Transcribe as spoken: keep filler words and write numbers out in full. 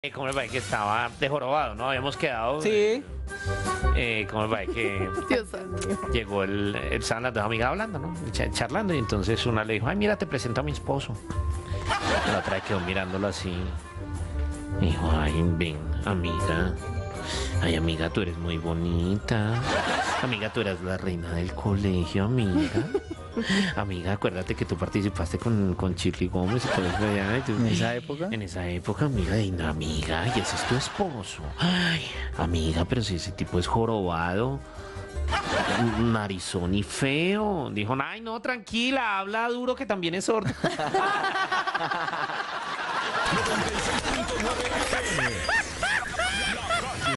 Eh, ¿Cómo le parece que estaba de jorobado, no? Habíamos quedado. Sí. Eh, ¿Cómo le parece que Dios santo. llegó el, el estaban las dos amigas hablando, ¿no? Ch- charlando, y entonces una le dijo, ay, mira, te presento a mi esposo. Y la otra quedó mirándolo así. Y dijo, ay, ven, amiga. Ay, amiga, tú eres muy bonita. Amiga, tú eras la reina del colegio, amiga. Amiga, acuérdate que tú participaste con, con Chirly Gómez y todo eso allá, y tú- ¿En esa época? En esa época, amiga, y no, amiga, y ese es tu esposo. Ay, amiga, pero si ese tipo es jorobado, narizón y feo. Dijo, ay, no, tranquila, habla duro que también es sordo. noventa y seis punto nueve F M.